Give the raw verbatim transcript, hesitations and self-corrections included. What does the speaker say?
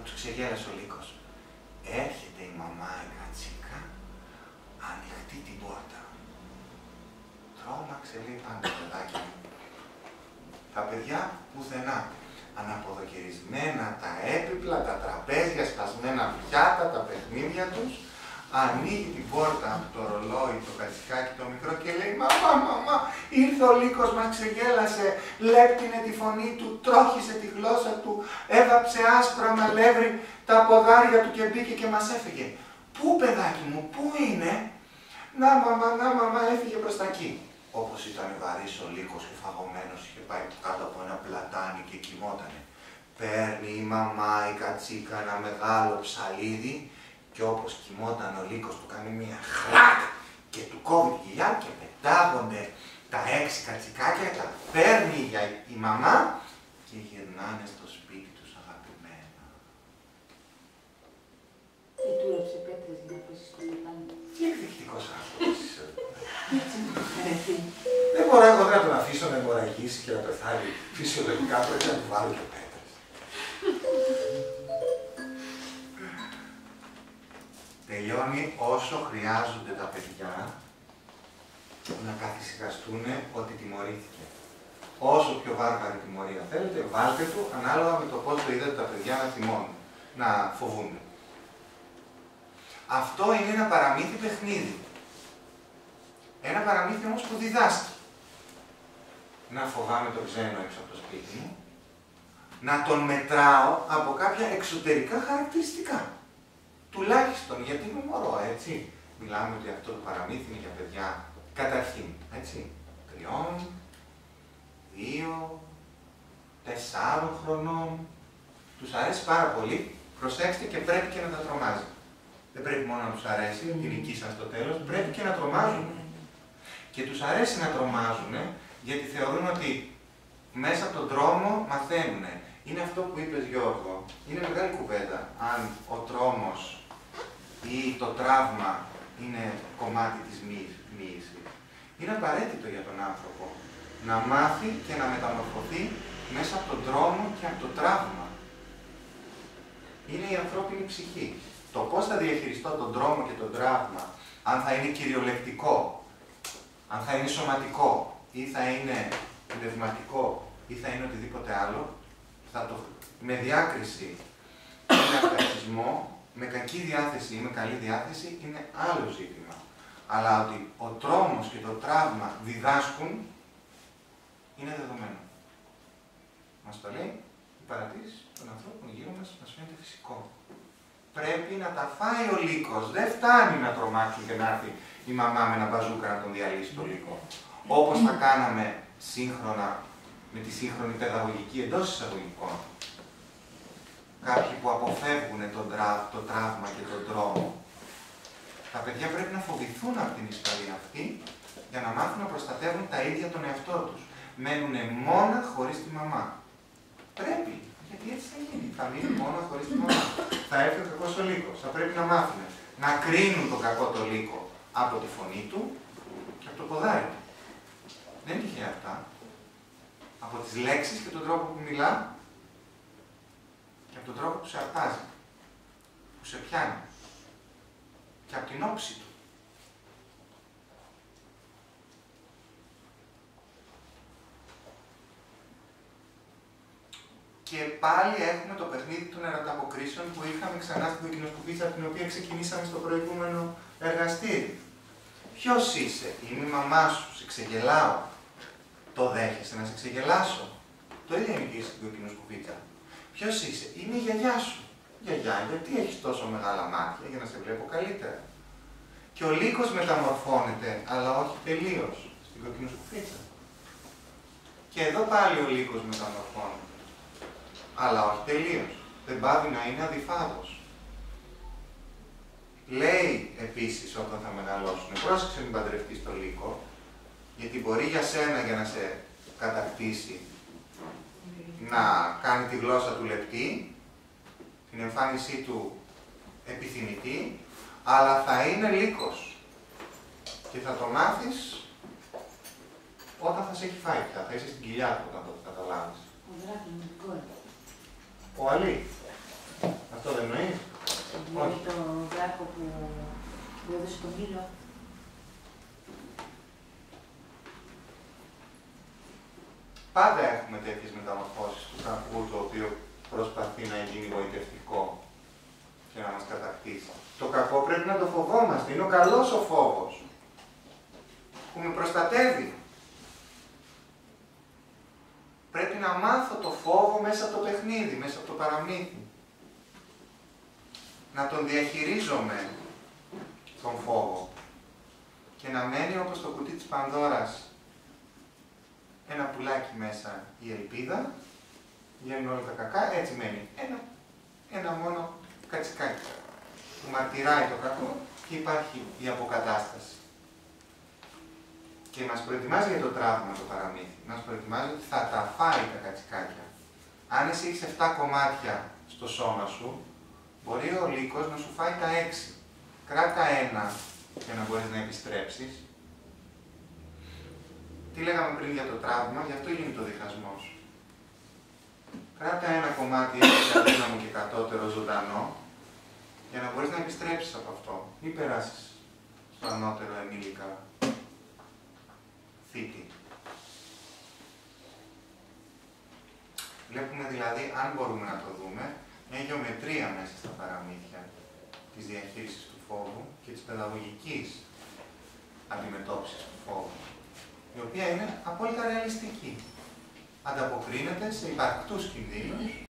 του ξεγέλασε ο Λύκος. Έρχεται η μαμά η Κατσίκα, ανοιχτή την πόρτα. Τρόμαξε, λέει, πάντα, παιδάκι μου. Τα παιδιά πουθενά. Αναποδοκυρισμένα τα έπιπλα, τα τραπέζια, σπασμένα πιάτα, τα παιχνίδια τους. Ανοίγει την πόρτα από το ρολόι, το κατσικάκι το μικρό και λέει «Μαμά, μαμά, ήρθε ο Λύκος, μας ξεγέλασε, λέπτινε τη φωνή του, τρόχισε τη γλώσσα του, έβαψε άσπρα μαλεύρι τα ποδάρια του και μπήκε και μας έφυγε». «Πού, παιδάκι μου, πού είναι?» «Να, μαμά, να, μαμά, έφυγε προς τα εκεί». Όπως ήταν βαρύς ο Λύκος και φαγωμένος, είχε πάει κάτω από ένα πλατάνι και κοιμότανε. Παίρνει η μαμά η Κατσίκα ένα μεγάλο ψαλίδι και όπως κοιμόταν ο Λύκος του κάνει μία χράκ και του κόβει τη κοιλιά και πετάγονται τα έξι κατσικάκια, τα παίρνει η μαμά και γυρνάνε στο σπίτι τους αγαπημένα. Και του έψε πέτρες για να πέσει στο πλατάνι. Τι εκδεικτικός άνθρωπος είσαι. Έτσι μου το χαρεθεί. Δεν μπορώ εγώ να τον αφήσω να αιμορραγήσει και να πεθάνει φυσιολογικά, πρέπει να του βάλω και πέτρες. Τελειώνει όσο χρειάζονται τα παιδιά να καθησυχαστούν ότι τιμωρήθηκε. Όσο πιο βάρβαρη τιμωρία θέλετε, βάλτε του ανάλογα με το πώς το είδατε τα παιδιά να θυμώνουν, να φοβούνται. Αυτό είναι ένα παραμύθι παιχνίδι. Ένα παραμύθι όμως που διδάσκει. Να φοβάμαι το ξένο έξω από το σπίτι μου, να τον μετράω από κάποια εξωτερικά χαρακτηριστικά. Τουλάχιστον, γιατί είναι μωρό, έτσι. Μιλάμε ότι αυτό το παραμύθι είναι για παιδιά καταρχήν, έτσι. Τριών, δύο, τεσσάρων χρονών. Τους αρέσει πάρα πολύ, προσέξτε και πρέπει και να τα τρομάζει. Δεν πρέπει μόνο να τους αρέσει, την νικήσαν στο τέλος, πρέπει και να τρομάζουν. Και τους αρέσει να τρομάζουν, γιατί θεωρούν ότι μέσα από τον τρόμο μαθαίνουν. Είναι αυτό που είπες, Γιώργο, είναι μεγάλη κουβέντα, αν ο τρόμος ή το τραύμα είναι κομμάτι της μοίησης. Είναι απαραίτητο για τον άνθρωπο να μάθει και να μεταμορφωθεί μέσα από τον τρόμο και από το τραύμα. Είναι η ανθρώπινη ψυχή. Το πώς θα διαχειριστώ τον τρόμο και τον τραύμα, αν θα είναι κυριολεκτικό, αν θα είναι σωματικό ή θα είναι πνευματικό ή θα είναι οτιδήποτε άλλο, θα το, με διάκριση ή με αυταρχισμό, με κακή διάθεση ή με καλή διάθεση, είναι άλλο ζήτημα. Αλλά ότι ο τρόμος και το τραύμα διδάσκουν, είναι δεδομένο. Μας το λέει η παρατήρηση των ανθρώπων γύρω μας, μας φαίνεται φυσικό. Πρέπει να τα φάει ο Λύκος. Δεν φτάνει να τρομάξουν και να έρθει η μαμά με ένα μπαζούκα να τον διαλύσει το Λύκο. Όπως θα κάναμε σύγχρονα, με τη σύγχρονη παιδαγωγική εντός εισαγωγικών. Κάποιοι που αποφεύγουν τον τραβ, το τραύμα και τον τρόμο. Τα παιδιά πρέπει να φοβηθούν από την ιστορία αυτή για να μάθουν να προστατεύουν τα ίδια τον εαυτό τους. Μένουν μόνα χωρίς τη μαμά. Πρέπει, γιατί έτσι θα γίνει. Θα μείνουν μόνα χωρίς τη μαμά. Θα έρθει ο κακός ο Λύκος. Θα πρέπει να μάθουν να κρίνουν τον κακό το Λύκο από τη φωνή του και από το ποδάρι του. Δεν είναι τυχαία αυτά. Από τις λέξεις και τον τρόπο που μιλά και από τον τρόπο που σε αρπάζει, που σε πιάνει και από την όψη του. Και πάλι έχουμε το παιχνίδι των ερωταποκρίσεων που είχαμε ξανά στην κοκκινοσκουπίτσα, από την οποία ξεκινήσαμε στο προηγούμενο εργαστήρι. Ποιος είσαι, είμαι η μαμά σου, σε ξεγελάω. Το δέχεσαι να σε ξεγελάσω. Το ίδιο είναι και στην κοκκινοσκουπίτσα. Ποιος είσαι, είμαι η γιαγιά σου. Γιαγιά, γιατί έχεις τόσο μεγάλα μάτια, για να σε βλέπω καλύτερα. Και ο Λύκος μεταμορφώνεται, αλλά όχι τελείως, στην κοκκινοσκουπίτσα. Και εδώ πάλι ο Λύκος μεταμορφώνεται. Αλλά όχι τελείως. Δεν πάβει να είναι αδιφάγος. Λέει επίσης όταν θα μεγαλώσουν, πρόσεξε μην παντρευτείς το Λύκο, γιατί μπορεί για σένα, για να σε κατακτήσει, να κάνει τη γλώσσα του λεπτή, την εμφάνισή του επιθυμητή, αλλά θα είναι Λύκος. Και θα το μάθεις όταν θα σε έχει φάει πια, θα είσαι στην κοιλιά του όταν το καταλάβεις. Ο Δράκος, Ο Αλή. Αυτό δεν εννοείς? Όχι. Το βράχο που, που έδωσε τον Μήλο. Πάντα έχουμε τέτοιες μεταμορφώσεις του κακού, το οποίο προσπαθεί να γίνει γοητευτικό και να μας κατακτήσει. Το κακό πρέπει να το φοβόμαστε. Είναι ο καλός ο φόβος που με προστατεύει. Πρέπει να μάθω το φόβο μέσα από το παιχνίδι, μέσα από το παραμύθι. Να τον διαχειρίζομαι τον φόβο και να μένει όπως το κουτί της Πανδώρας ένα πουλάκι μέσα η ελπίδα, βγαίνουν όλα τα κακά, έτσι μένει ένα, ένα μόνο κατσικάκι που μαρτυράει το κακό και υπάρχει η αποκατάσταση. Και μας προετοιμάζει για το τραύμα το παραμύθι. Μας προετοιμάζει ότι θα τα φάει τα κατσικάκια. Αν εσύ έχεις εφτά κομμάτια στο σώμα σου, μπορεί ο λύκος να σου φάει τα έξι. Κράτα ένα για να μπορείς να επιστρέψεις. Τι λέγαμε πριν για το τραύμα, γι' αυτό γίνεται ο διχασμός. Κράτα ένα κομμάτι έτσι αδύναμο και κατώτερο ζωντανό, για να μπορείς να επιστρέψεις από αυτό. Μην περάσεις στο ανώτερο ενήλικα θήτη. Βλέπουμε δηλαδή, αν μπορούμε να το δούμε, μια γεωμετρία μέσα στα παραμύθια της διαχείρισης του φόβου και της παιδαγωγικής αντιμετώπισης του φόβου, η οποία είναι απόλυτα ρεαλιστική. Ανταποκρίνεται σε υπαρκτούς κινδύνους